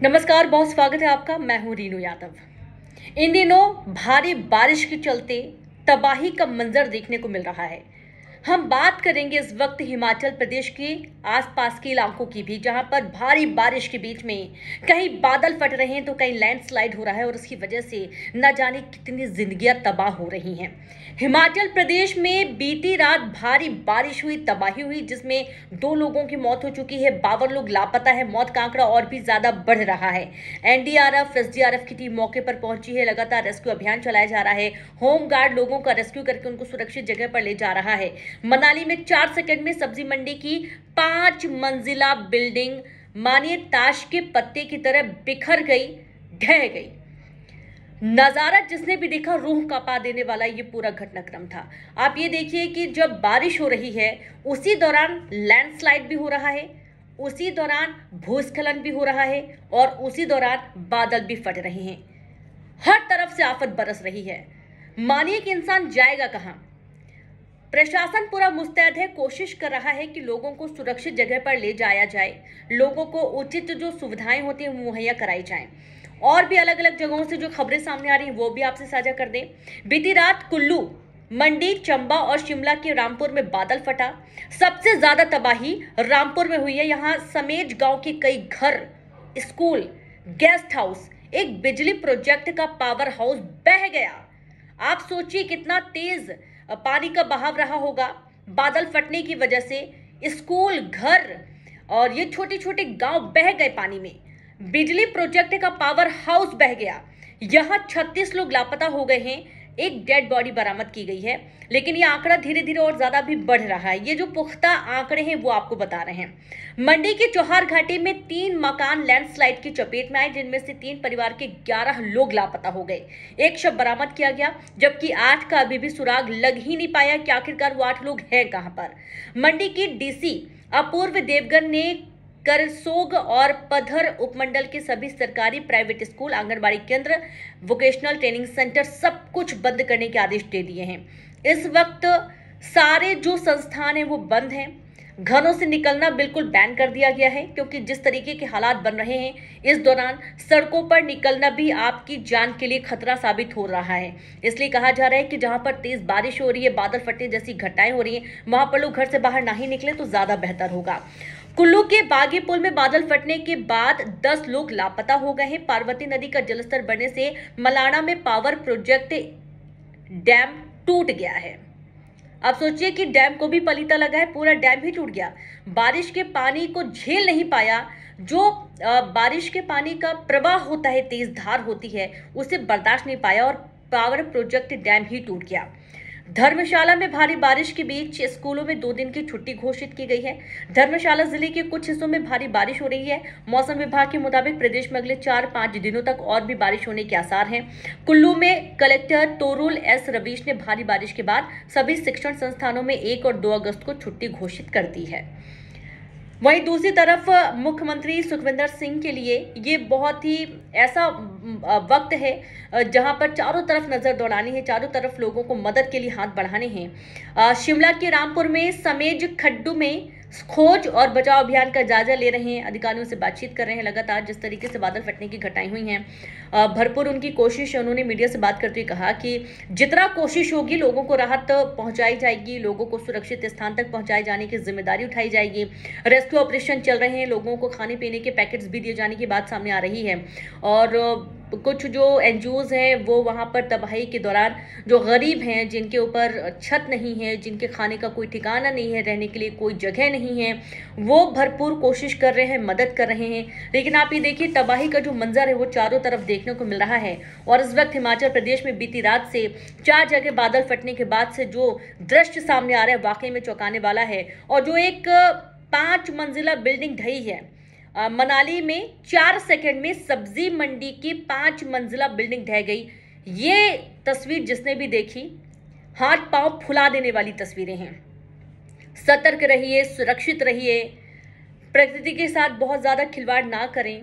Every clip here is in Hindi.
नमस्कार, बहुत स्वागत है आपका। मैं हूं रीनू यादव। इन दिनों भारी बारिश के चलते तबाही का मंजर देखने को मिल रहा है। हम बात करेंगे इस वक्त हिमाचल प्रदेश के आसपास के इलाकों की भी, जहां पर भारी बारिश के बीच में कहीं बादल फट रहे हैं तो कहीं लैंडस्लाइड हो रहा है और उसकी वजह से न जाने कितनी जिंदगियां तबाह हो रही हैं। हिमाचल प्रदेश में बीती रात भारी बारिश हुई, तबाही हुई, जिसमें 2 लोगों की मौत हो चुकी है, 52 लोग लापता है। मौत का आंकड़ा और भी ज्यादा बढ़ रहा है। एनडीआरएफ, एसडीआरएफ की टीम मौके पर पहुंची है। लगातार रेस्क्यू अभियान चलाया जा रहा है। होम गार्ड लोगों का रेस्क्यू करके उनको सुरक्षित जगह पर ले जा रहा है। मनाली में 4 सेकंड में सब्जी मंडी की 5 मंजिला बिल्डिंग मानिए ताश के पत्ते की तरह बिखर गई, ढह गई। नजारा जिसने भी देखा रूह कांपा देने वाला ये पूरा घटनाक्रम था। आप ये देखिए कि जब बारिश हो रही है उसी दौरान लैंडस्लाइड भी हो रहा है, उसी दौरान भूस्खलन भी हो रहा है और उसी दौरान बादल भी फट रहे हैं। हर तरफ से आफत बरस रही है। मानिए कि इंसान जाएगा कहां। प्रशासन पूरा मुस्तैद है, कोशिश कर रहा है कि लोगों को सुरक्षित जगह पर ले जाया जाए, लोगों को उचित जो सुविधाएं होती हैं मुहैया कराई जाएं। और भी अलग अलग जगहों से जो खबरें सामने आ रही हैं वो भी आपसे साझा कर दें। बीती रात कुल्लू, मंडी, चंबा और शिमला के रामपुर में बादल फटा। सबसे ज्यादा तबाही रामपुर में हुई है। यहाँ समेज गांव के कई घर, स्कूल, गेस्ट हाउस, एक बिजली प्रोजेक्ट का पावर हाउस बह गया। आप सोचिए कितना तेज पानी का बहाव रहा होगा। बादल फटने की वजह से स्कूल, घर और ये छोटे छोटे गांव बह गए पानी में। बिजली प्रोजेक्ट का पावर हाउस बह गया। यहां 36 लोग लापता हो गए हैं। एक डेड बॉडी बरामद की गई है, लेकिन ये आंकड़ा धीरे धीरे और ज्यादा भी बढ़ रहा है। ये जो पुख्ता आंकड़े हैं वो आपको बता रहे हैं। मंडी के चौहार घाटी में 3 मकान लैंडस्लाइड की चपेट में आए, जिनमें से 3 परिवार के 11 लोग लापता हो गए। एक शव बरामद किया गया, जबकि 8 का अभी भी सुराग लग ही नहीं पाया कि आखिरकार वो 8 लोग हैं कहां पर। मंडी की डीसी अपूर्व देवगन ने करसोग और पधर उपमंडल के सभी सरकारी, प्राइवेट स्कूल, आंगनबाड़ी केंद्र, वोकेशनल ट्रेनिंग सेंटर सब कुछ बंद करने के आदेश दे दिए हैं। इस वक्त सारे जो संस्थान हैं वो बंद हैं। घरों से निकलना बिल्कुल बैन कर दिया गया है, क्योंकि जिस तरीके के हालात बन रहे हैं इस दौरान सड़कों पर निकलना भी आपकी जान के लिए खतरा साबित हो रहा है। इसलिए कहा जा रहा है कि जहां पर तेज बारिश हो रही है, बादल फटने जैसी घटनाएं हो रही हैं, वहां पर लोग घर से बाहर ना ही निकले तो ज्यादा बेहतर होगा। कुल्लू के बागी पुल में बादल फटने के बाद 10 लोग लापता हो गए हैं। पार्वती नदी का जलस्तर बढ़ने से मलाना में पावर प्रोजेक्ट डैम टूट गया है। आप सोचिए कि डैम को भी पलीता लगा है, पूरा डैम ही टूट गया। बारिश के पानी को झेल नहीं पाया। जो बारिश के पानी का प्रवाह होता है, तेज धार होती है, उसे बर्दाश्त नहीं पाया और पावर प्रोजेक्ट डैम ही टूट गया। धर्मशाला में भारी बारिश के बीच स्कूलों में 2 दिन की छुट्टी घोषित की गई है। धर्मशाला जिले के कुछ हिस्सों में भारी बारिश हो रही है। मौसम विभाग के मुताबिक प्रदेश में अगले 4-5 दिनों तक और भी बारिश होने के आसार हैं। कुल्लू में कलेक्टर तोरुल एस रवीश ने भारी बारिश के बाद सभी शिक्षण संस्थानों में 1 और 2 अगस्त को छुट्टी घोषित कर दी है। वहीं दूसरी तरफ मुख्यमंत्री सुखविंदर सिंह के लिए ये बहुत ही ऐसा वक्त है जहां पर चारों तरफ नजर दौड़ानी है, चारों तरफ लोगों को मदद के लिए हाथ बढ़ाने हैं। शिमला के रामपुर में समेज खड्डू में खोज और बचाव अभियान का जायजा ले रहे हैं, अधिकारियों से बातचीत कर रहे हैं। लगातार जिस तरीके से बादल फटने की घटनाएं हुई हैं, भरपूर उनकी कोशिश है। उन्होंने मीडिया से बात करते हुए कहा कि जितना कोशिश होगी लोगों को राहत पहुंचाई जाएगी, लोगों को सुरक्षित स्थान तक पहुंचाए जाने की जिम्मेदारी उठाई जाएगी। रेस्क्यू ऑपरेशन चल रहे हैं, लोगों को खाने पीने के पैकेट्स भी दिए जाने की बात सामने आ रही है। और कुछ जो एनजीओज हैं वो वहां पर तबाही के दौरान जो गरीब हैं, जिनके ऊपर छत नहीं है, जिनके खाने का कोई ठिकाना नहीं है, रहने के लिए कोई जगह नहीं है, वो भरपूर कोशिश कर रहे हैं, मदद कर रहे हैं। लेकिन आप ये देखिए तबाही का जो मंजर है वो चारों तरफ देखने को मिल रहा है। और इस वक्त हिमाचल प्रदेश में बीती रात से 4 जगह बादल फटने के बाद से जो दृश्य सामने आ रहा है वाकई में चौंकाने वाला है। और जो एक 5 मंजिला बिल्डिंग ढही है, मनाली में 4 सेकंड में सब्जी मंडी की 5 मंजिला बिल्डिंग ढह गई। ये तस्वीर जिसने भी देखी, हाथ पांव फुला देने वाली तस्वीरें हैं। सतर्क रहिए, सुरक्षित रहिए, प्रकृति के साथ बहुत ज़्यादा खिलवाड़ ना करें।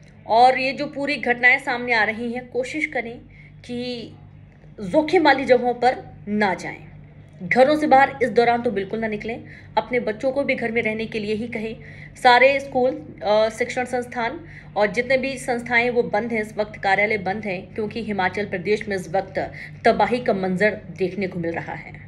और ये जो पूरी घटनाएं सामने आ रही हैं, कोशिश करें कि जोखिम वाली जगहों पर ना जाएं। घरों से बाहर इस दौरान तो बिल्कुल ना निकलें। अपने बच्चों को भी घर में रहने के लिए ही कहें। सारे स्कूल, शिक्षण संस्थान और जितने भी संस्थाएं वो बंद हैं इस वक्त, कार्यालय बंद हैं, क्योंकि हिमाचल प्रदेश में इस वक्त तबाही का मंजर देखने को मिल रहा है।